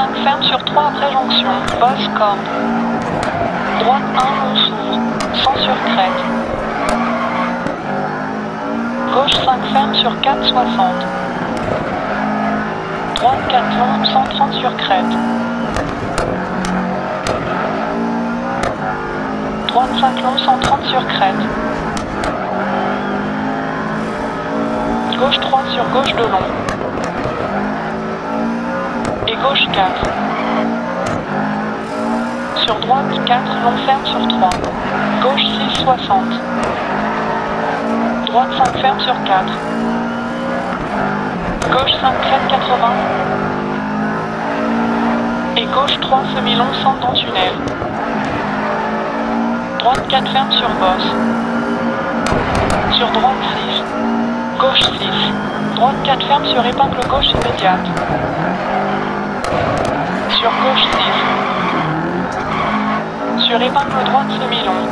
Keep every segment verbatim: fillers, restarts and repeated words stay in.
cinq ferme sur trois après jonction. Bosse corde. Droite un long s'ouvre. cent sur crête. Gauche cinq ferme sur quatre soixante. Droite quatre long cent trente sur crête. Droite cinq long cent trente sur crête. Gauche trois sur gauche de long. Et gauche quatre. Sur droite quatre, long ferme sur trois. Gauche six soixante. Droite cinq ferme sur quatre. Gauche cinq crête quatre-vingts. Et gauche trois semi-long centre dans tunnel. Droite quatre ferme sur bosse. Sur droite six. Gauche six. Droite quatre ferme sur épingle gauche immédiate. Sur gauche six. Sur épingle droite semi-long.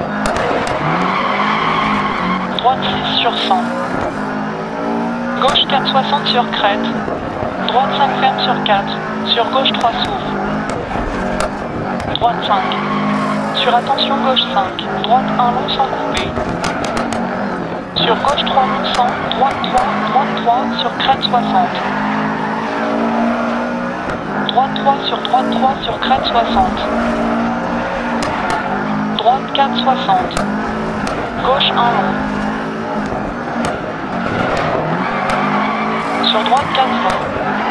Droite six sur cent. Gauche quatre soixante sur crête. Droite cinq ferme sur quatre. Sur gauche trois s'ouvre. Droite cinq. Sur attention gauche cinq. Droite un long sans couper. Sur gauche trois long cent. Droite trois. Droite trois sur crête soixante. Droite trois sur droite trois sur crête soixante. Droite quatre soixante. Gauche un long. Sur droite quatre long.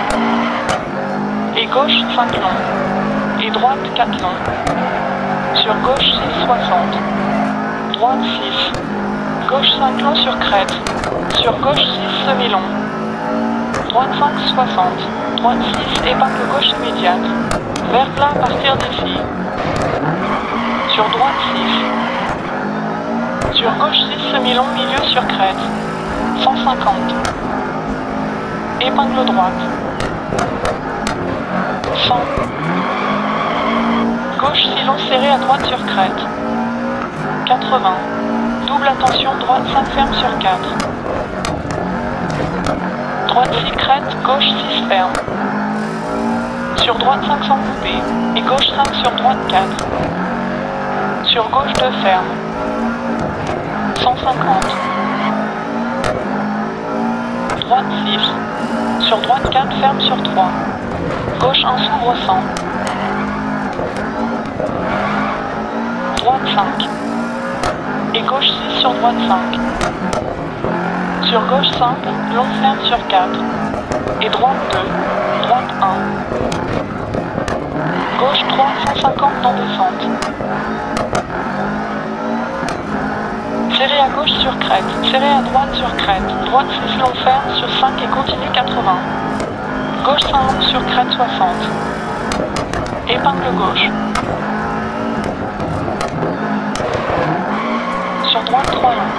Et gauche cinq long. Et droite quatre long. Sur gauche six soixante. Droite six. Gauche cinq long sur crête. Sur gauche six semi-long. Droite cinq soixante. Droite six épingle gauche immédiate. Vert plat à partir d'ici. Sur droite six. Sur gauche six semi-long milieu sur crête. cent cinquante. Épingle droite. cent. Gauche six long serré à droite sur crête. quatre-vingts. Double attention droite cinq ferme sur quatre. Droite six crête, gauche six ferme. Sur droite cinq sans couper. Et gauche cinq sur droite quatre. Sur gauche deux ferme. cent cinquante. Droite six. Sur droite quatre ferme sur trois. Gauche un s'ouvre cent. Droite cinq. Et gauche six sur droite cinq. Sur gauche cinq, long ferme sur quatre. Et droite deux. Droite un. Gauche trois cent cinquante dans descente. Serré à gauche sur crête. Serré à droite sur crête. Droite six long ferme sur cinq et continue quatre-vingts. Gauche cinq long sur crête soixante. Épingle gauche. Sur droite trois long.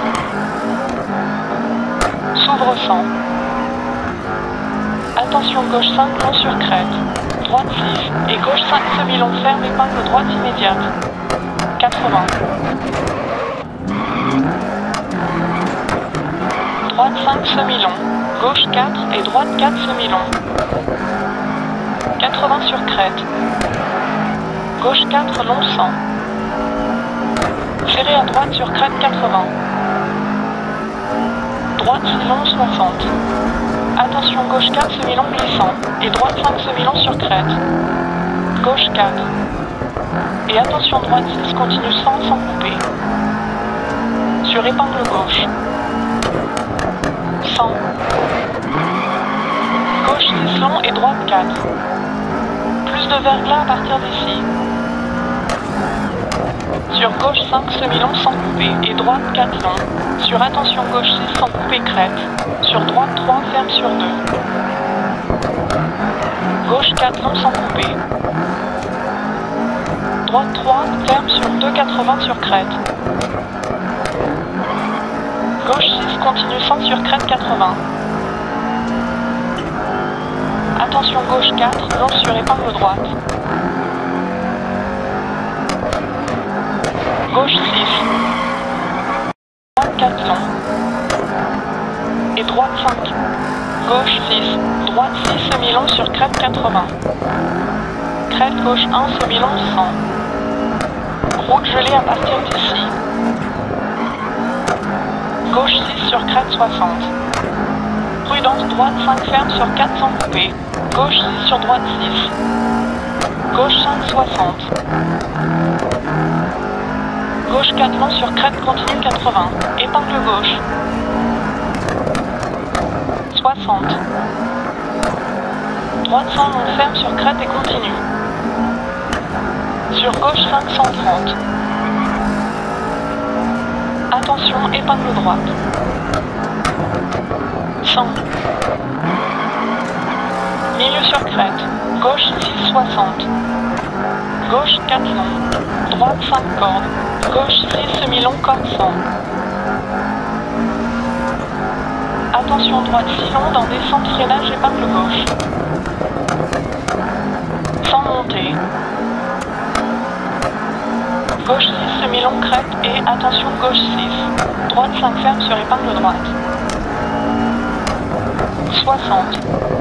S'ouvre cent. Attention gauche cinq long sur crête. Droite six. Et gauche cinq semi-long ferme épingle droite immédiate. quatre-vingts. Droite cinq semi-long. Gauche quatre et droite quatre semi-long. quatre-vingts sur crête. Gauche quatre long cent. Serré à droite sur crête quatre-vingts. Droite six long soixante. Attention gauche quatre semi-long glissant. Et droite cinq semi-long sur crête. Gauche quatre. Et attention droite six continue cent sans couper. Sur épingle gauche. cent. Gauche six long et droite quatre. Plus de verglas à partir d'ici. Sur gauche cinq semi-long sans couper et droite quatre long. Sur attention gauche six sans couper crête. Sur droite trois ferme sur deux. Gauche quatre long sans couper. Droite trois ferme sur deux quatre-vingts sur crête. Gauche six continue cent sur crête quatre-vingts. Attention gauche quatre long sur épingle droite. Gauche six. Droite quatre long. Et droite cinq. Gauche six, droite six semi-long sur crête quatre-vingts. Crête gauche un semi-long cent. Route gelée à partir d'ici. Gauche six sur crête soixante. Prudence droite cinq ferme sur quatre cents coupé. Gauche six sur droite six. Gauche cinq soixante. Gauche quatre longs sur crête continue quatre-vingts. Épingle gauche. soixante. Droite cent long ferme sur crête et continue. Sur gauche cinq cent trente. Attention, épingle droite. cent. Milieu sur crête. Gauche six soixante. Gauche quatre longs. Droite cinq cordes. Gauche six semi-long corde cent. Attention droite six long dans descente freinage épingle gauche. Sans montée. Gauche six semi-long crête et attention gauche six. Droite cinq ferme sur épingle droite. soixante.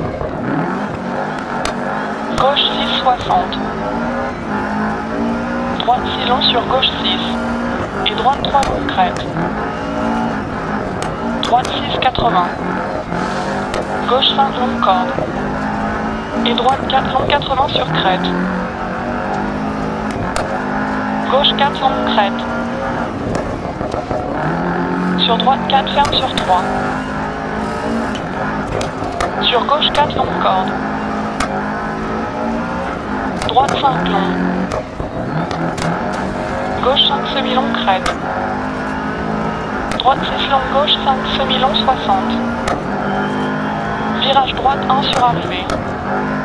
Gauche six soixante. Droite six long sur gauche six. Et droite trois long crête. Droite six quatre-vingts. Gauche cinq long corde. Et droite quatre long quatre-vingts sur crête. Gauche quatre long crête. Sur droite quatre ferme sur trois. Sur gauche quatre long corde. Droite cinq long. Gauche cinq semi-long crête. Droite six long gauche cinq semi-long soixante. Virage droite un sur arrivée.